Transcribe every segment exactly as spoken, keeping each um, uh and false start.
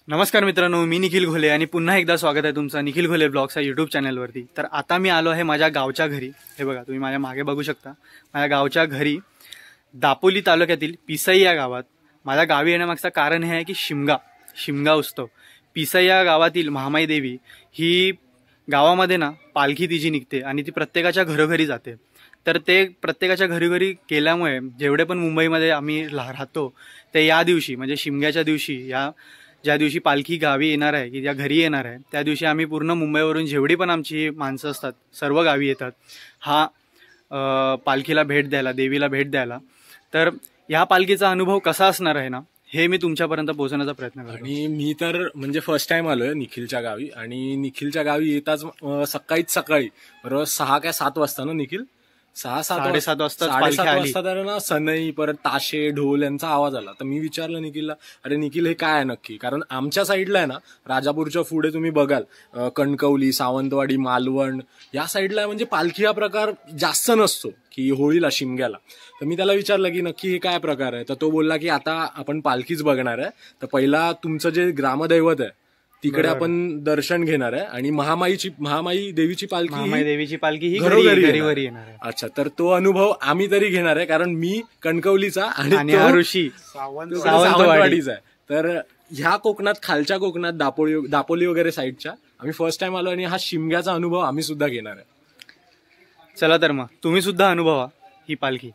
नमस्कार मित्रांनो, मी निखिल घोले आणि पुन्हा एकदा स्वागत आहे तुमचं निखिल घोले ब्लॉग्स या यूट्यूब चॅनलवरती। तर आता मी आलो आहे माझ्या गावच्या घरी। हे बघा, तुम्ही माझ्या मागे बघू शकता, माझ्या गावच्या घरी दापोली तालुक्यातील पिसई या गावात। माझ्या गावी येण्यामागचं कारण हे आहे की शिमगा शिमगा उत्सव पिसई या गावातील महामाई देवी ही गावामध्ये ना पालखी तिची निघते आणि ती प्रत्येकाच्या घरोघरी जाते। तर ते प्रत्येकाच्या घरोघरी केल्यामुळे जेवढे पण मुंबईमध्ये आम्ही राहतो ते या दिवशी म्हणजे शिमग्याच्या दिवशी, या ज्या दिवशी पालखी गावी येणार आहे की ज्या घरी येणार आहे त्या दिवशी आम्ही पूर्ण मुंबईवरून जेवढी पण आमची माणसं असतात सर्व गावी येतात हा पालखीला भेट द्यायला, देवीला भेट द्यायला। तर ह्या पालखीचा अनुभव कसा असणार आहे ना हे मी तुमच्यापर्यंत पोहोचवण्याचा प्रयत्न करतो। आणि मी तर म्हणजे फर्स्ट टाइम आलोय निखिलच्या गावी, आणि निखिलच्या गावी येताच सकाळीच सकाळी बरोबर सहा काय सात वाजता ना निखिल, सहा सात साडेसात वाजता साडेसात वाजता तर ना सनई परत ताशे ढोल यांचा आवाज आला। तर मी विचारलं निखिलला, अरे निखिल हे काय आहे नक्की? कारण आमच्या साईडला आहे ना, राजापूरच्या पुढे तुम्ही बघाल कणकवली, सावंतवाडी, मालवण या साईडला म्हणजे पालखी हा प्रकार जास्त नसतो की होळीला शिमग्याला। तर मी त्याला विचारलं की नक्की हे काय प्रकार आहे, तर तो बोलला की आता आपण पालखीच बघणार आहे, तर पहिला तुमचं जे ग्रामदैवत आहे तिकडे आपण दर्शन घेणार आहे आणि महामाईची महामाई देवीची पालखी महामाई देवीची पालखी ही घरोघरी घरीवर येणार आहे। अच्छा, तर तो अनुभव आम्ही तरी घेणार आहे, कारण मी कणकवलीचा आणि ऋषी सावंतवाडीचा आहे। तर ह्या कोकणात, खालच्या कोकणात दापोली दापोली वगैरे साईडच्या आम्ही फर्स्ट टाइम आलो आणि हा शिमग्याचा अनुभव आम्ही सुद्धा घेणार आहे। चला तर मग तुम्ही सुद्धा अनुभवा ही पालखी।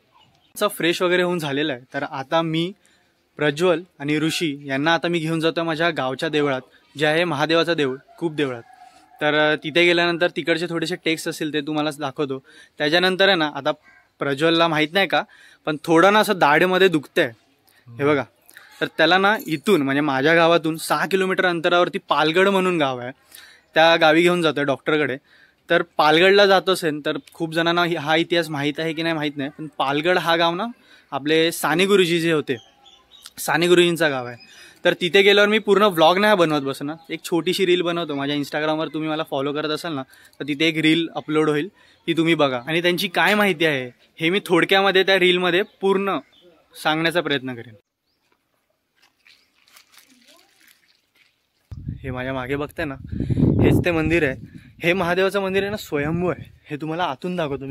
फ्रेश वगैरे होऊन झालेला आहे, तर आता मी प्रज्वल आणि ऋषी यांना आता मी घेऊन जातो माझ्या गावच्या देवळात, जे आहे महादेवाचं देऊळ, खूप देवळात। तर तिथे गेल्यानंतर तिकडचे थोडेसे टेक्स्ट असतील ते तुम्हाला दाखवतो। त्याच्यानंतर आहे ना, आता प्रज्वलला माहित नाही का पण थोडं ना असं दाढेमध्ये दुखतंय, हे बघा। तर त्याला ना इथून म्हणजे माझ्या गावातून सहा किलोमीटर अंतरावरती पालगड म्हणून गाव आहे, त्या गावी घेऊन जातोय डॉक्टरकडे। तर पालगडला जात असेल तर खूप जणांना हा इतिहास माहीत आहे की नाही माहीत नाही, पण पालगड हा गाव ना आपले साने गुरुजी जे होते, साने गुरुजींचा गाव आहे। तर तिथे गेल्यावर मी पूर्ण व्लॉग नाही बनवत बसणार, एक छोटीशी रील बनवतो माझ्या इंस्टाग्रामवर, तुम्ही मला फॉलो करत असाल ना तर तिथे एक रील अपलोड होईल, ती तुम्ही बघा आणि त्यांची काय माहिती आहे हे मी थोडक्यामध्ये त्या रीलमध्ये पूर्ण सांगण्याचा प्रयत्न करेन। हे माझ्या मागे बघताय ना, हेच ते मंदिर आहे। हे महादेवाचं मंदिर आहे ना, स्वयंभू आहे। हे तुम्हाला आतून दाखवतो।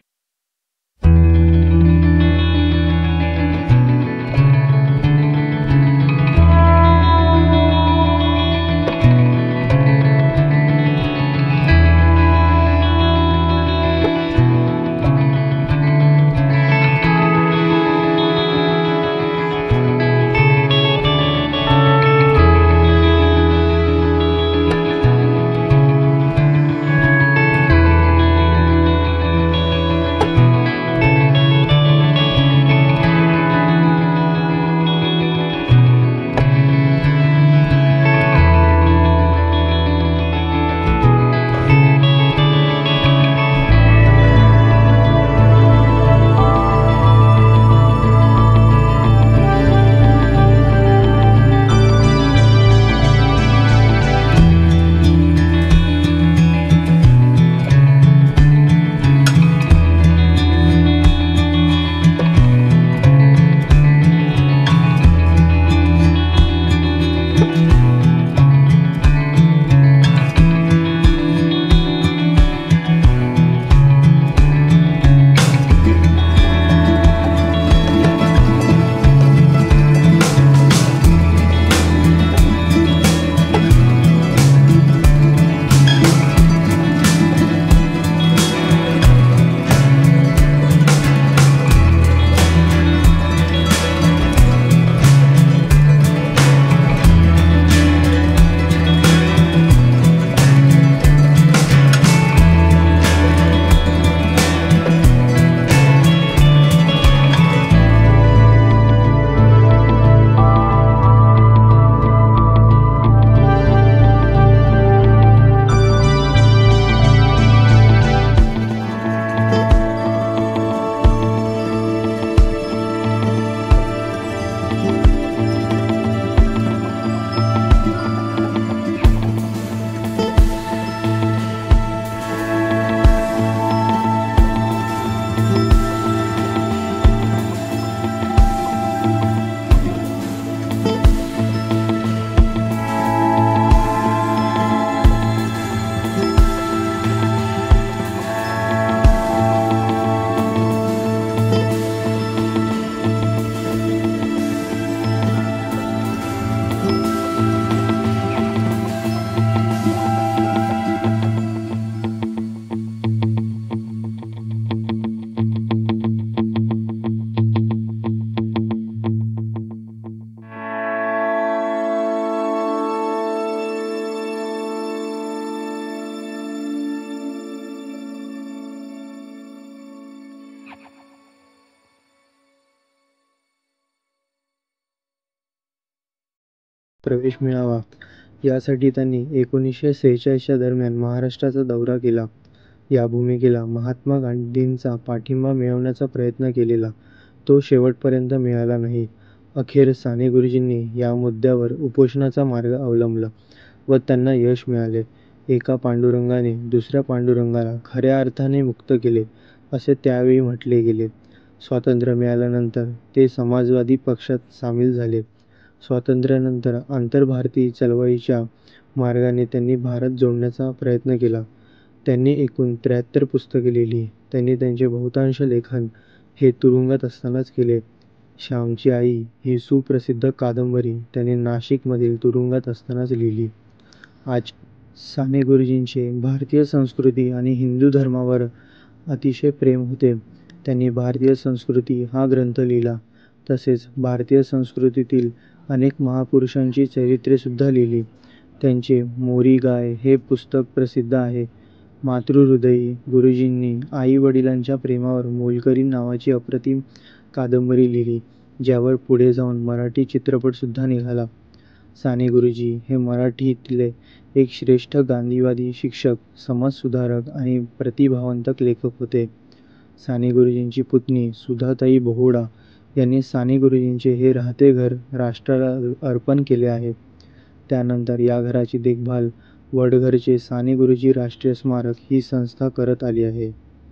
प्रवेश मिळावा यासाठी त्यांनी एकोणीसशे सेहेचाळीसच्या दरम्यान महाराष्ट्राचा दौरा केला. या भूमिकेला महात्मा गांधींचा पाठिंबा मिळवण्याचा प्रयत्न केलेला, तो शेवटपर्यंत मिळाला नाही. अखेर साने गुरुजींनी या मुद्द्यावर उपोषणाचा मार्ग अवलंबला व त्यांना यश मिळाले. एका पांडुरंगाने दुसऱ्या पांडुरंगाला खऱ्या अर्थाने मुक्त केले असे त्यावेळी म्हटले गेले. स्वातंत्र्य मिळाल्यानंतर ते समाजवादी पक्षात सामील झाले. स्वातंत्र्यानंतर आंतरभारतीय चळवळीच्या मार्गाने त्यांनी भारत जोडण्याचा प्रयत्न केला. त्यांनी एकूण त्र्याहत्तर पुस्तके लिहिली. त्यांनी त्यांचे बहुतांश लेखन हे तुरुंगात असतानाच केले. श्यामची आई ही सुप्रसिद्ध कादंबरी त्यांनी नाशिकमधील तुरुंगात असतानाच लिहिली. आज साने गुरुजींचे भारतीय संस्कृती आणि हिंदू धर्मावर अतिशय प्रेम होते. त्यांनी भारतीय संस्कृती हा ग्रंथ लिहिला. तसेच भारतीय संस्कृतीतील अनेक महापुरुषांची चरित्रेसुद्धा लिहिली. त्यांचे मोरी गाय हे पुस्तक प्रसिद्ध आहे. मातृहृदयी गुरुजींनी आई वडिलांच्या प्रेमावर मोलकरी नावाची अप्रतिम कादंबरी लिहिली, ज्यावर पुढे जाऊन मराठी चित्रपटसुद्धा निघाला. साने गुरुजी हे मराठीतले एक श्रेष्ठ गांधीवादी, शिक्षक, समाजसुधारक आणि प्रतिभावंत लेखक होते. साने गुरुजींची पुतणी सुधाताई बोहोडा यांनी साने गुरुजींचे हे राहते घर राष्ट्राला अर्पण केले आहे. त्यानंतर या घराची देखभाल वडघरचे साने गुरुजी राष्ट्रीय स्मारक ही संस्था करत आली आहे.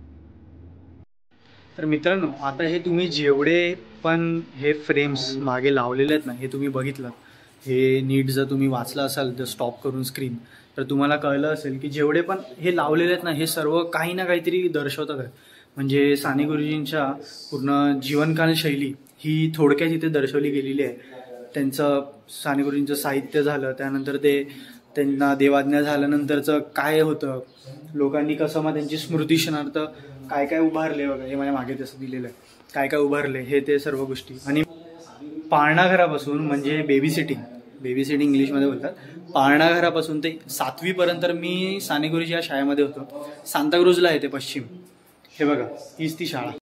तर मित्रांनो, आता हे तुम्ही जेवढे पण हे फ्रेम्स मागे लावलेले आहेत ना, हे तुम्ही बघितलं, हे नीट जर तुम्ही वाचलं असाल तर स्टॉप करून स्क्रीन, तर तुम्हाला कळलं असेल की जेवढे पण हे लावलेले आहेत ना, हे सर्व काही ना काहीतरी दर्शवतात आहे. म्हणजे साने गुरुजींच्या पूर्ण जीवनकाल शैली ही थोडक्यात इथे दर्शवली गेलेली आहे. त्यांचं साने गुरुजींचं साहित्य झालं, त्यानंतर ते त्यांना देवाज्ञा झाल्यानंतरचं काय होतं, लोकांनी कसं मग त्यांची स्मृतिशनार्थ काय काय उभारले वगैरे, हे माझ्या मागे तसं दिलेलं आहे, काय काय उभारले हे ते सर्व गोष्टी. आणि पाळणा घरापासून म्हणजे बेबी सिटिंग, बेबी सिटिंग इंग्लिशमध्ये बोलतात, पाळणा घरापासून ते सातवीपर्यंत मी साने गुरुजी या शाळेमध्ये होतो. सांताक्रूजला आहे ते पश्चिम. हे बघा, हीच ती शाळा.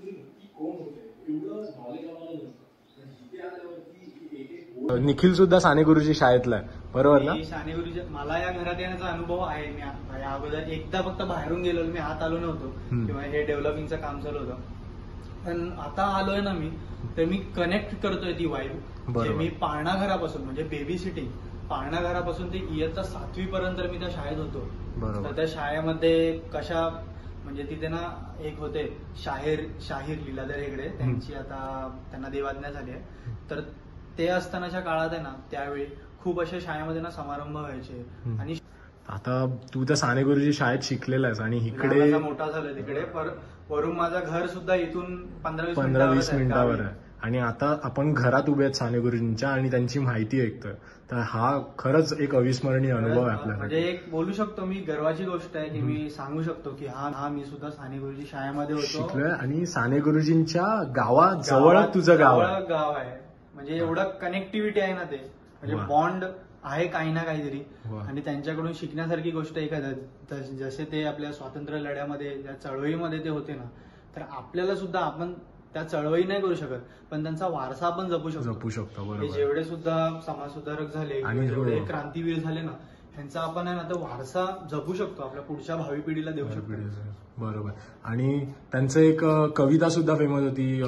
निखिल सुद्धा साने गुरुजी शाळेतला आहे, बरोबर ना? साने गुरुजी, मला या घरात येण्याचा अनुभव आहे. मी या अगोदर एकदा फक्त बाहेरून गेलो, मी आत आलो नव्हतो, किंवा हे डेव्हलपिंगचं काम चालू होतं. पण आता आलोय ना मी, तर मी कनेक्ट करतोय ती वाईब. मी पाळणा घरापासून म्हणजे बेबी सिटिंग, पाळणा घरापासून ते इयत्ता सातवी पर्यंत मी त्या शाळेत होतो. तर त्या शाळेमध्ये कशा म्हणजे तिथे ना एक होते शाहीर शाहीर लीलाधर हेगडे, त्यांची आता त्यांना देवाज्ञा झाली आहे. तर ते असतानाच्या काळात आहे ना, त्यावेळी खूप अशा शाळेमध्ये ना समारंभ व्हायचे. आणि आता तू तर साने गुरुजी शाळेत शिकलेला आहेस आणि इकडे मोठा झाला तिकडे, वरून माझं घर सुद्धा इथून पंधरा पंधरा वीस मिनिटावर आहे. आणि आता आपण घरात उभे आहेत साने गुरुजींच्या आणि त्यांची माहिती ऐकतोय, तर हा खरंच एक अविस्मरणीय अनुभव आहे आपल्याला. म्हणजे एक बोलू शकतो मी, गर्वाची गोष्ट आहे की मी सांगू शकतो की हा हा मी सुद्धा साने गुरुजी शाळेमध्ये होतो, शिकलोय. आणि साने गुरुजींच्या गावात जवळ तुझं गाव गाव आहे. म्हणजे एवढं कनेक्टिव्हिटी आहे ना, ते म्हणजे बॉन्ड आहे काही ना काहीतरी. आणि त्यांच्याकडून शिकण्यासारखी गोष्ट एखाद्या, जसे ते आपल्या स्वातंत्र्य लढ्यामध्ये त्या चळवळीमध्ये ते होते ना, तर आपल्याला सुद्धा, आपण त्या चळवळी नाही करू शकत, पण त्यांचा वारसा आपण जपू शकतो जपू शकतो जेवढे सुद्धा समाजसुधारक झाले आणि जेवढे क्रांतीवीर झाले ना, ह्यांचा आपण आहे ना तो वारसा जपू शकतो, आपल्या पुढच्या भावी पिढीला देऊ शकतो. बरोबर. आणि त्यांचं एक कविता सुद्धा फेमस होती,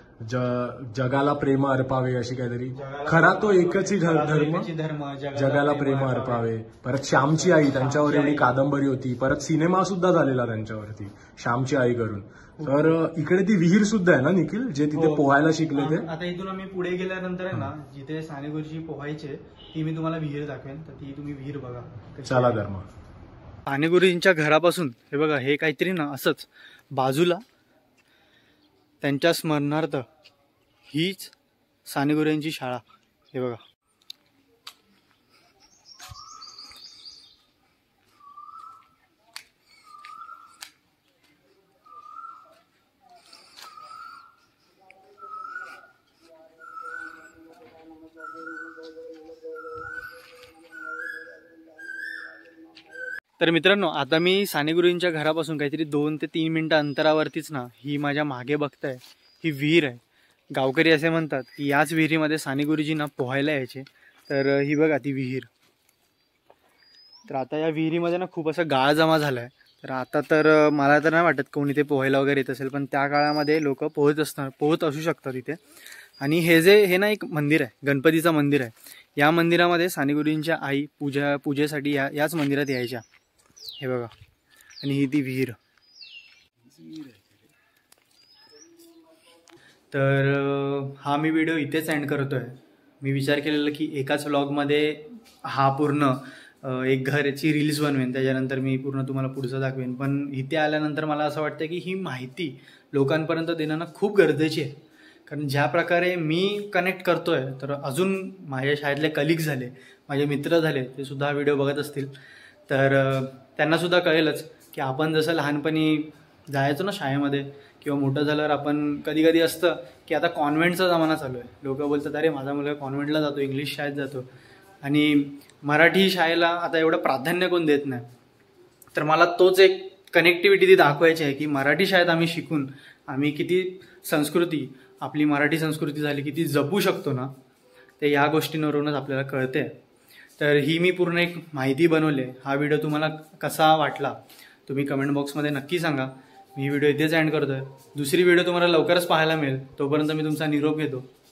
जगाला प्रेम अर्पावे अशी काहीतरी. खरा तो एकच धर्म, जगाला प्रेम अर्पावे. परत श्यामची आई, त्यांच्यावर एवढी कादंबरी होती. परत सिनेमा सुद्धा झालेला त्यांच्यावरती श्यामची आई करून. तर इकडे ती विहीर सुद्धा आहे ना निखिल, जे तिथे पोहायला शिकले ते. आता इथून आम्ही पुढे गेल्यानंतर आहे ना, जिथे साने गुरुजी पोहायचे ती मी तुम्हाला विहीर दाखवेन, तर ती तुम्ही विहीर बघा. चला धर्म. साने गुरुजींच्या घरापासून हे बघा, हे काहीतरी ना असंच बाजूला त्यांच्या स्मरणार्थ हीच साने गुरुजींची शाळा. हे बघा, तर मित्रांनो, आता मी साने गुरुजींच्या घरापासून काहीतरी दोन ते तीन मिनिटं अंतरावरतीच ना, ही माझ्या मागे बघताय ही विहीर आहे. गावकरी असे म्हणतात की याच विहिरीमध्ये साने गुरुजींना पोहायला यायचे. तर ही बघा ती विहीर. तर आता या विहिरीमध्ये ना खूप असं गाळ जमा झाला आहे. तर आता तर मला तर नाही वाटत कोणी ते पोहायला वगैरे येत असेल, पण त्या काळामध्ये लोक पोहत असणार पोहत असू शकतात इथे. आणि हे जे हे ना एक मंदिर आहे, गणपतीचं मंदिर आहे. या मंदिरामध्ये सानेगुरूंच्या आई पूजा पूजेसाठी या याच मंदिरात यायच्या. हे बघा, आणि ही ती विहीर. तर हा मी व्हिडिओ इथेच एंड करतो आहे. मी विचार केलेला की एकाच व्लॉगमध्ये हा पूर्ण एक घरची रील्स बनवेन, त्याच्यानंतर मी पूर्ण तुम्हाला पुढचं दाखवेन. पण इथे आल्यानंतर मला असं वाटतं की ही माहिती लोकांपर्यंत देणं ना खूप गरजेची आहे. कारण ज्या प्रकारे मी कनेक्ट करतोय, तर अजून माझ्या शाळेतले कलिग्स झाले, माझे मित्र झाले, ते सुद्धा हा व्हिडिओ बघत असतील, तर त्यांनासुद्धा कळेलच की आपण जसं लहानपणी जायचो ना शाळेमध्ये, किंवा मोठं झाल्यावर आपण कधी कधी असतं की आता कॉन्व्हेंटचा जमाना चालू आहे. लोक बोलतात अरे माझा मुलगा कॉन्व्हेंटला जातो, इंग्लिश शाळेत जातो, आणि मराठी शाळेला आता एवढं प्राधान्य कोण देत नाही. तर मला तोच एक कनेक्टिव्हिटी ती दाखवायची आहे की मराठी शाळेत आम्ही शिकून आम्ही किती संस्कृती, आपली मराठी संस्कृती झाली किती जपू शकतो ना, ते या गोष्टींवरूनच आपल्याला कळते. तर ही मी पूर्ण एक माहिती बनवली. हा व्हिडिओ तुम्हाला कसा वाटला तुम्ही कमेंट बॉक्समध्ये नक्की सांगा. मी व्हिडिओ इथेच एंड करतोय. दुसरी व्हिडिओ तुम्हाला लवकरच पाहायला मिळेल. तोपर्यंत मी तुमचा निरोप घेतो.